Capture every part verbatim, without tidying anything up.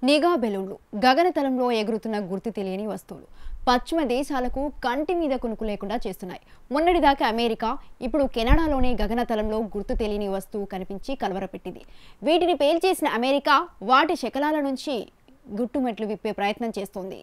నిఘా బెలూన్లు గగనతలంలో ఎగురుతున్న గుర్తు తెలియని వస్తువులు పశ్చిమ దేశాలకు కంటి మీద కునుకు లేకుండా చేస్తున్నాయి. మొన్నటిదాకా అమెరికా, ఇప్పుడు కెనడాలోని గగనతలంలో గుర్తు తెలియని వస్తువు కనిపించి కలవరపెట్టింది. వీటిని పేల్చేసిన అమెరికా వాటి శకలాల నుంచి గుట్టుమెట్లు విప్పే ప్రయత్నం చేస్తోంది.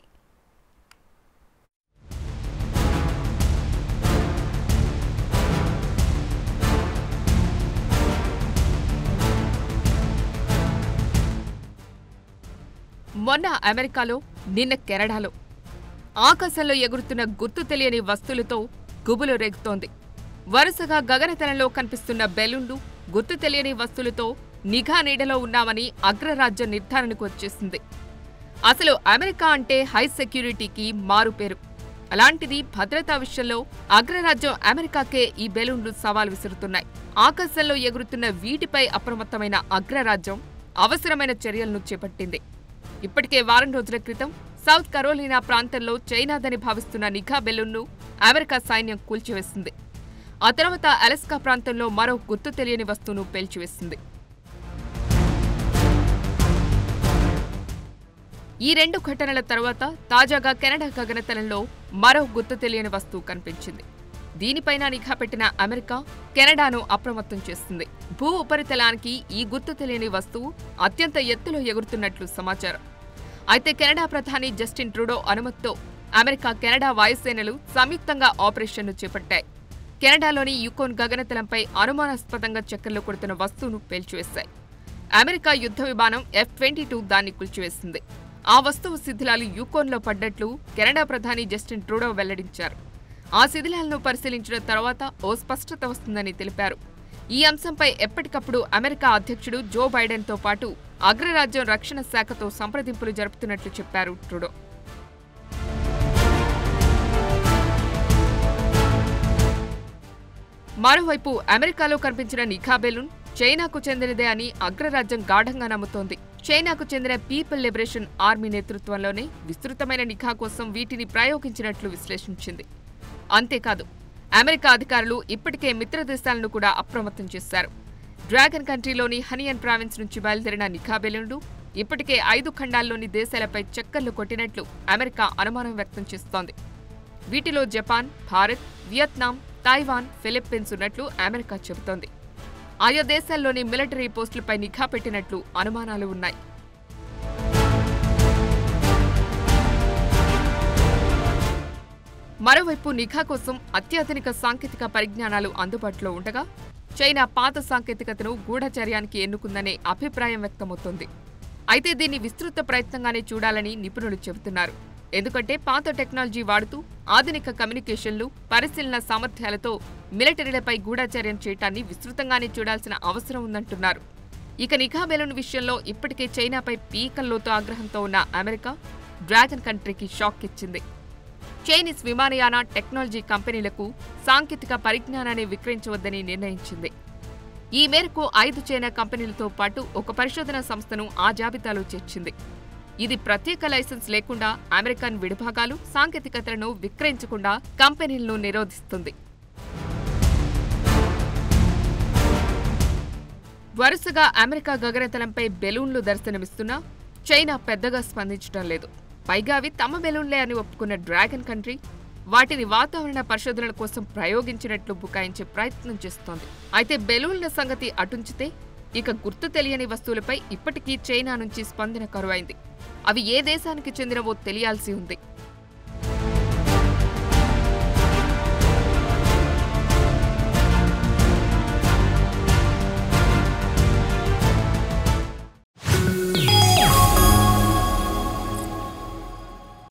మొన్న అమెరికాలో, నిన్న కెనడాలో ఆకాశంలో ఎగురుతున్న గుర్తు తెలియని వస్తువులతో గుబులు రేగుతోంది. వరుసగా గగనతలంలో కనిపిస్తున్న బెలూన్లు గుర్తు తెలియని వస్తువులతో నిఘా నీడలో ఉన్నామని అగ్రరాజ్యం నిర్ధారణకు వచ్చేసింది. అసలు అమెరికా అంటే హై సెక్యూరిటీకి మారుపేరు. అలాంటిది భద్రతా విషయంలో అగ్రరాజ్యం అమెరికాకే ఈ బెలూన్లు సవాల్ విసురుతున్నాయి. ఆకాశంలో ఎగురుతున్న వీటిపై అప్రమత్తమైన అగ్రరాజ్యం అవసరమైన చర్యలను చేపట్టింది. ఇప్పటికే వారం రోజుల క్రితం సౌత్ కరోలినా ప్రాంతంలో చైనాదని భావిస్తున్న నిఘా బెలూన్ను అమెరికా సైన్యం కూల్చివేసింది. ఆ తర్వాత అలస్కా ప్రాంతంలో మరో గుర్తు తెలియని వస్తువును పేల్చివేసింది. ఈ రెండు ఘటనల తర్వాత తాజాగా కెనడా గగనతలంలో మరో గుర్తు తెలియని వస్తువు కనిపించింది. దీనిపైన నిఘా పెట్టిన అమెరికా కెనడాను అప్రమత్తం చేసింది. భూ ఉపరితలానికి ఈ గుర్తు తెలియని వస్తువు అత్యంత ఎత్తులో ఎగురుతున్నట్లు సమాచారం. అయితే కెనడా ప్రధాని జస్టిన్ ట్రూడో అనుమతితో అమెరికా, కెనడా వాయుసేనలు సంయుక్తంగా ఆపరేషన్ను చేపట్టాయి. కెనడాలోని యుకోన్ గగనతలంపై అనుమానాస్పదంగా చక్కర్లు కొడుతున్న వస్తువును పేల్చివేశాయి. అమెరికా యుద్ధ విమానం ఎఫ్ ట్వంటీ టూ దాన్ని కూల్చివేసింది. ఆ వస్తువు శిథిలాలు యుకోన్లో పడ్డట్లు కెనడా ప్రధాని జస్టిన్ ట్రూడో వెల్లడించారు. ఆ శిథిలాలను పరిశీలించిన తర్వాత ఓ స్పష్టత వస్తుందని తెలిపారు. ఈ అంశంపై ఎప్పటికప్పుడు అమెరికా అధ్యక్షుడు జో బైడెన్తో పాటు అగ్రరాజ్యం రక్షణ శాఖతో సంప్రదింపులు జరుపుతున్నట్లు చెప్పారు ట్రూడో. మరోవైపు అమెరికాలో కనిపించిన నిఘా బెలూన్ చైనాకు చెందినదే అని అగ్రరాజ్యం గాఢంగా నమ్ముతోంది. చైనాకు చెందిన పీపుల్ లిబరేషన్ ఆర్మీ నేతృత్వంలోనే విస్తృతమైన నిఘా కోసం వీటిని ప్రయోగించినట్లు విశ్లేషించింది. అంతేకాదు, అమెరికా అధికారులు ఇప్పటికే మిత్ర దేశాలను కూడా అప్రమత్తం చేశారు. డ్రాగన్ కంట్రీలోని హనియన్ ప్రావిన్స్ నుంచి బయలుదేరిన నిఘా బెలూన్లు ఇప్పటికే ఐదు ఖండాల్లోని దేశాలపై చక్కర్లు కొట్టినట్లు అమెరికా అనుమానం వ్యక్తం చేస్తోంది. వీటిలో Japan, Bharat, Vietnam, Taiwan, Philippines ఉన్నట్లు అమెరికా చెబుతోంది. ఆయా దేశాల్లోని మిలిటరీ పోస్టులపై నిఘా పెట్టినట్లు అనుమానాలు ఉన్నాయి. మరోవైపు నిఘా కోసం అత్యాధునిక సాంకేతిక పరిజ్ఞానాలు అందుబాటులో ఉండగా చైనా పాత సాంకేతికతను గూఢచర్యానికి ఎన్నుకుందనే అభిప్రాయం వ్యక్తమవుతోంది. అయితే దీన్ని విస్తృత ప్రయత్నంగానే చూడాలని నిపుణులు చెబుతున్నారు. ఎందుకంటే పాత టెక్నాలజీ వాడుతూ ఆధునిక కమ్యూనికేషన్లు, పరిశీలన సామర్థ్యాలతో మిలిటరీలపై గూఢచర్యం చేయటాన్ని విస్తృతంగానే చూడాల్సిన అవసరం ఉందంటున్నారు. ఇక నిఘా బెలూన్ విషయంలో ఇప్పటికే చైనాపై పీకల్లోతో ఆగ్రహంతో ఉన్న అమెరికా డ్రాగన్ కంట్రీకి షాక్ ఇచ్చింది. చైనీస్ విమానయాన టెక్నాలజీ కంపెనీలకు సాంకేతిక పరిజ్ఞానాన్ని విక్రయించవద్దని నిర్ణయించింది. ఈ మేరకు ఐదు చైనా కంపెనీలతో పాటు ఒక పరిశోధన సంస్థను ఆ జాబితాలో చేర్చింది. ఇది ప్రత్యేక లైసెన్స్ లేకుండా అమెరికన్ విడిభాగాలు, సాంకేతికతలను విక్రయించకుండా కంపెనీలను నిరోధిస్తుంది. వరుసగా అమెరికా గగనతలంపై బెలూన్లు దర్శనమిస్తున్నా చైనా పెద్దగా స్పందించడం లేదు. పైగా అవి తమ బెలూన్లే అని ఒప్పుకున్న డ్రాగన్ కంట్రీ వాటిని వాతావరణ పరిశోధనల కోసం ప్రయోగించినట్లు బుకాయించే ప్రయత్నం చేస్తోంది. అయితే బెలూన్ల సంగతి అటుంచితే ఇక గుర్తు తెలియని వస్తువులపై ఇప్పటికీ చైనా నుంచి స్పందన కరువైంది. అవి ఏ దేశానికి చెందినవో తెలియాల్సి ఉంది.